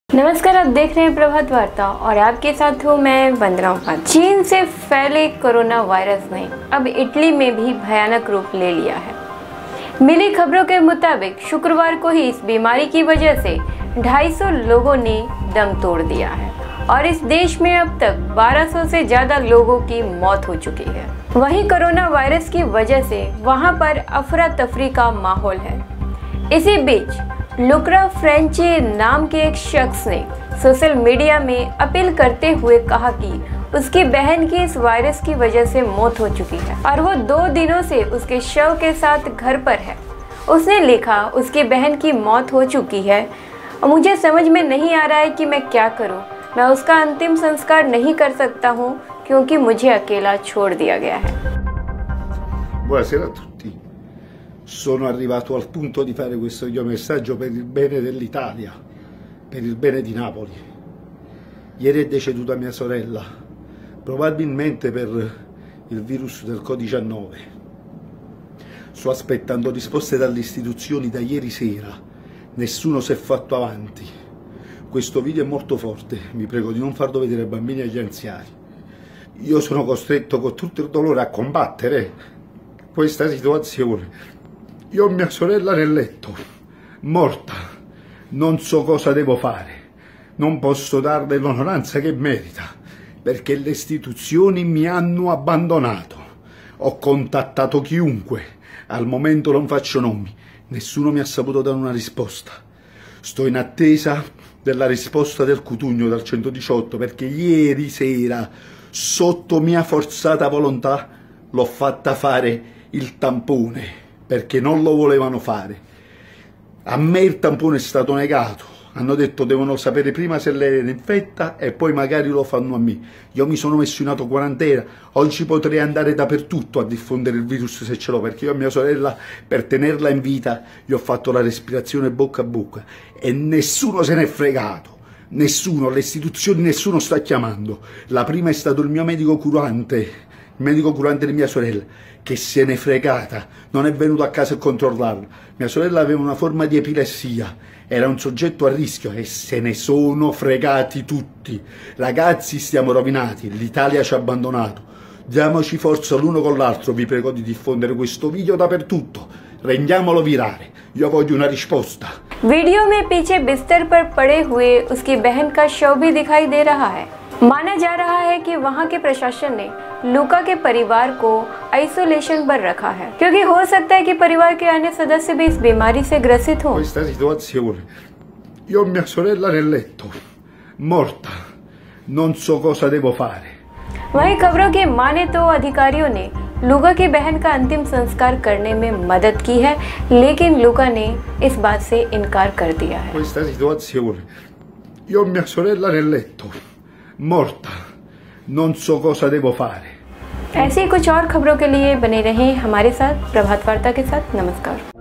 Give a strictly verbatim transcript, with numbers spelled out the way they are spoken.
नमस्कार, आप देख रहे हैं प्रभात वार्ता और आपके साथ हूँ मैं वंदना उपाध्याय। चीन से फैले कोरोना वायरस ने अब इटली में भी भयानक रूप ले लिया है। मिली खबरों के मुताबिक शुक्रवार को ही इस बीमारी की वजह से ढाई सौ लोगों ने दम तोड़ दिया है और इस देश में अब तक बारह सौ से ज्यादा लोगों की मौत हो चुकी है। वहीं कोरोना वायरस की वजह से वहां पर अफरा तफरी का माहौल है। इसी बीच लुक्रा फ्रेंची नाम के एक शख्स ने सोशल मीडिया में अपील करते हुए कहा कि उसकी बहन की इस वायरस की वजह से मौत हो चुकी है और वो दो दिनों से उसके शव के साथ घर पर है। उसने लिखा, उसकी बहन की मौत हो चुकी है, मुझे समझ में नहीं आ रहा है कि मैं क्या करूं। मैं उसका अंतिम संस्कार नहीं कर सकता हूं क्योंकि मुझे अकेला छोड़ दिया गया है। Buonasera a tutti. Sono arrivato al punto di fare questo video messaggio per il bene dell'Italia, per il bene di Napoli. Ieri è deceduta mia sorella, probabilmente per il virus del Covid diciannove. Sto aspettando risposte dalle istituzioni da ieri sera, nessuno si è fatto avanti. Questo video è molto forte, vi prego di non farlo vedere ai bambini e agli anziani. Io sono costretto con tutto il dolore a combattere questa situazione. Io ho mia sorella nel letto, morta, non so cosa devo fare, non posso darle l'onoranza che merita, perché le istituzioni mi hanno abbandonato. Ho contattato chiunque, al momento non faccio nomi, nessuno mi ha saputo dare una risposta. Sto in attesa della risposta del Cutugno, dal centodiciotto, perché ieri sera, sotto mia forzata volontà, l'ho fatta fare il tampone, perché non lo volevano fare. A me il tampone è stato negato, hanno detto devono sapere prima se lei era infetta e poi magari lo fanno a me. Io mi sono messo in autoquarantena, oggi potrei andare dappertutto a diffondere il virus se ce l'ho, perché io a mia sorella, per tenerla in vita, gli ho fatto la respirazione bocca a bocca e nessuno se n'è fregato. Nessuno, le istituzioni, nessuno sta chiamando. La prima è stato il mio medico curante, il medico curante di mia sorella, che se n'è fregata, non è venuto a casa a controllarla. Mia sorella aveva una forma di epilessia, era un soggetto a rischio e se ne sono fregati tutti. Ragazzi, stiamo rovinati, l'Italia ci ha abbandonato. Diamoci forza l'uno con l'altro, vi prego di diffondere questo video dappertutto, rendiamolo virale. Io voglio una risposta. Video में पीछे बिस्तर पर पड़े हुए उसकी बहन का शव भी दिखाई दे रहा है। माना जा रहा है कि वहां के प्रशासन ने लुका के परिवार को आइसोलेशन पर रखा है क्योंकि हो सकता है कि परिवार के अन्य सदस्य भी इस बीमारी से ग्रसित हों। Questa situazione, io ho mia sorella nel letto, morta, non so cosa devo fare. वहीं खबरों की माने तो अधिकारियों ने लुका की बहन का अंतिम संस्कार करने में मदद की है, लेकिन लुका ने इस बात से इनकार कर दिया है। Questa situazione, io ho mia sorella nel letto, morta, non so cosa devo fare. ऐसी कुछ और खबरों के लिए बने रहें हमारे साथ प्रभात वार्ता के साथ। नमस्कार।